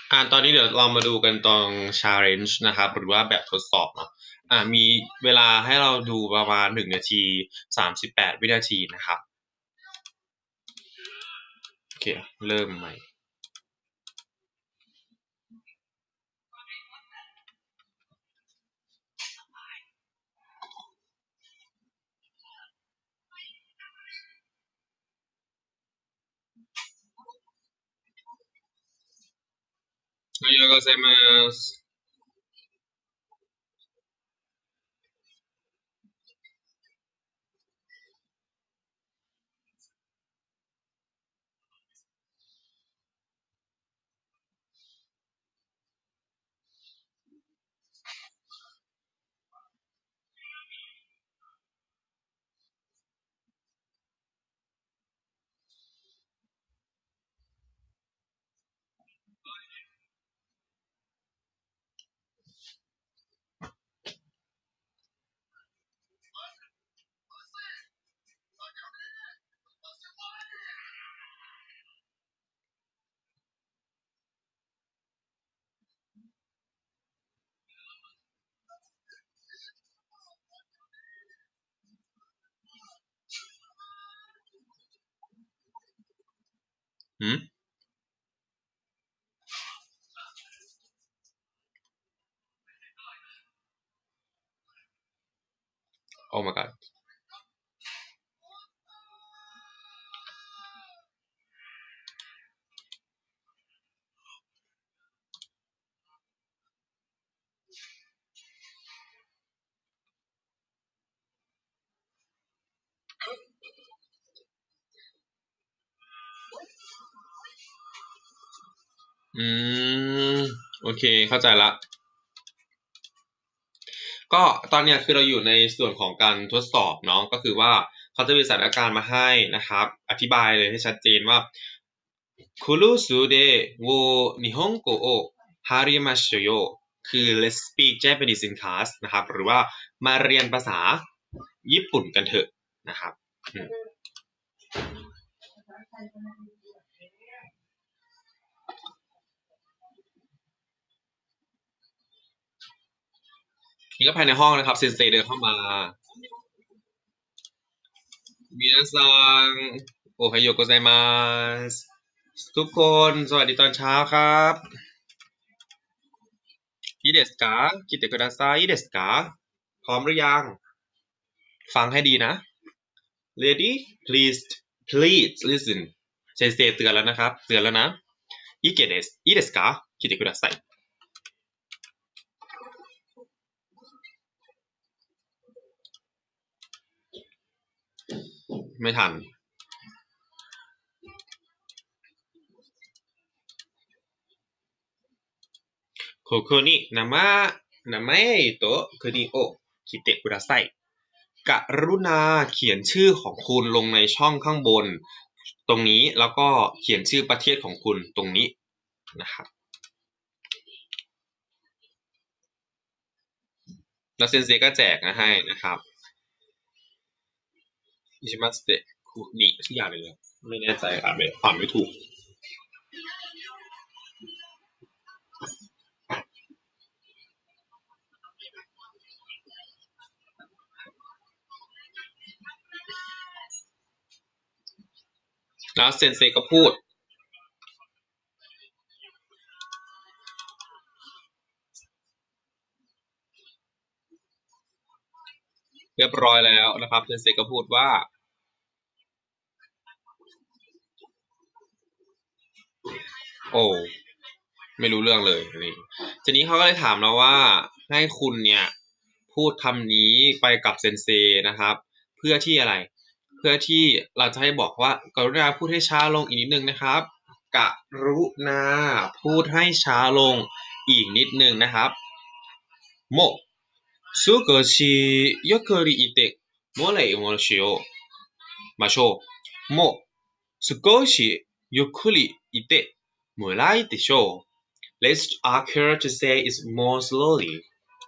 ตอนนี้เดี๋ยวเรามาดูกันตรง challenge นะครับหรือว่าแบบทดสอบเนาะมีเวลาให้เราดูประมาณ1 นาที 38 วินาทีนะครับโอเคเริ่มใหม่おはようございます。หืม Oh my god อืมโอเคเข้าใจละก็ตอนเนี้ยคือเราอยู่ในส่วนของการทดสอบเนาะก็คือว่าเขาจะมีสถานการณ์มาให้นะครับอธิบายเลยให้ชัดเจนว่าคุรุสุเดโวนิฮงโกโอฮาริมาชโยคือ let's speak Japanese in class นะครับหรือว่ามาเรียนภาษาญี่ปุ่นกันเถอะนะครับนี่ก็ภายในห้องนะครับเซนเซเดินเข้ามามินาซังโอไฮโยโกไซมัสทุกคนสวัสดีตอนเช้าครับいいですか来てくださいいいですかพร้อมหรือยังฟังให้ดีนะ ready please please listen เซนเซเตือนแล้วนะครับเตือนแล้วนะいいですいいですか来てくださいไม่ทันここに名前と国を来てくださいกรุณาเขียนชื่อของคุณลงในช่องข้างบนตรงนี้แล้วก็เขียนชื่อประเทศของคุณตรงนี้นะครับแล้วเซนเซก็แจกนะให้นะครับอิชิมัสเตะคุนิสักอย่างหนึ่งไม่แน่ใจอ่านไม่ถูกแล้วเซนเซก็พูดเรียบร้อยแล้วนะครับเซนเซก็พูดว่าโอ้ไม่รู้เรื่องเลยนี่ทีนี้เขาก็เลยถามเราว่าให้คุณเนี่ยพูดคำนี้ไปกับเซนเซนะครับเพื่อที่อะไรเพื่อที่เราจะให้บอกว่ากรุณาพูดให้ช้าลงอีกนิดนึงนะครับกรุณาพูดให้ช้าลงอีกนิดนึงนะครับโม少しゆっくり言ってもらいましょう。もう少しゆっくり言ってもらいでしょう。Let's ask her to say it more slowly.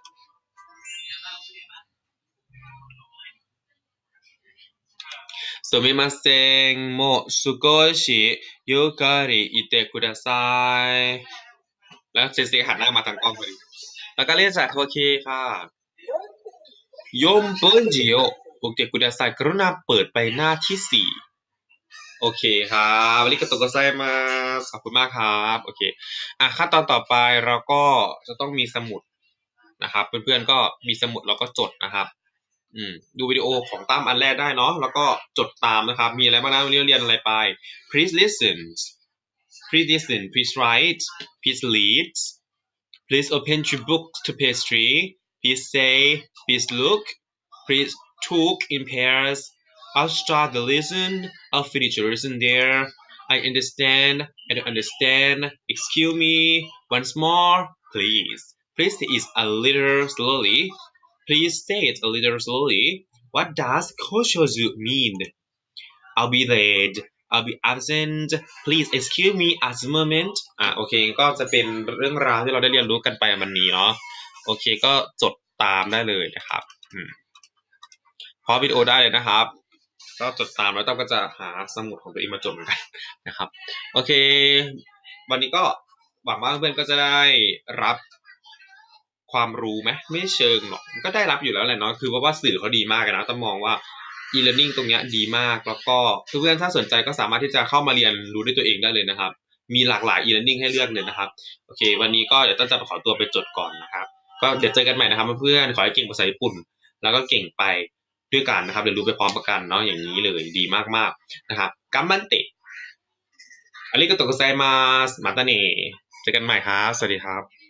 すみません。もう少しゆっくり言ってください。 แล้วเซนเซหันหน้ามาทางกล้องพอดีแล้วก็เรียนจากโอเคค่ะโยมเปิ้ลจิโอโอเคคุณอาศัยกรุณาเปิดไปหน้าที่สี่โอเคครับวันนี้ก็ตกกระไซมาขอบคุณมากครับโอเคขั้นตอนต่อไปเราก็จะต้องมีสมุดนะครับเพื่อนๆก็มีสมุดแล้วก็จดนะครับดูวิดีโอของตั้มอันแรกได้เนาะแล้วก็จดตามนะครับมีอะไรบ้างนะวันนี้เรียนอะไรไป please listen please listen please write please lead please open your book to page 3 please say please look please talk in pairs I'll start the lesson I'll finish the lesson there I understand I don't understand excuse me once more please please is a little slowly Please say it a little slowly. What does koshozu mean? I'll be late. I'll be absent. Please excuse me at the moment. โอเคก็จะเป็นเรื่องราวที่เราได้เรียนรู้กันไปวันนี้เนาะโอเคก็จดตามได้เลยนะครับพอวิดีโอได้เลยนะครับก็จดตามแล้วต้องก็จะหาสมุดของตัวเองมาจดเหมือนกันนะครับโอเควันนี้ก็หวังว่าเพื่อนก็จะได้รับความรู้ไหมไม่เชิงหรอกก็ได้รับอยู่แล้วแหละเนาะคือเพราะว่าสื่อเขาดีมากนะต้องมองว่า e-learning ตรงนี้ดีมากแล้วก็เพื่อนๆถ้าสนใจก็สามารถที่จะเข้ามาเรียนรู้ด้วยตัวเองได้เลยนะครับมีหลากหลาย e-learning ให้เลือกเลยนะครับโอเควันนี้ก็เดี๋ยวต้นจะขอตัวไปจดก่อนนะครับก็เดี๋ยวเจอกันใหม่นะครับเพื่อนๆขอให้เก่งภาษาญี่ปุ่นแล้วก็เก่งไปด้วยกันนะครับเรียนรู้ไปพร้อมกันเนาะอย่างนี้เลยดีมากๆนะครับกัมมันเตะอาริโกโตะโกไซมาสมาตาเนะเจอกันใหม่ครับสวัสดีครับ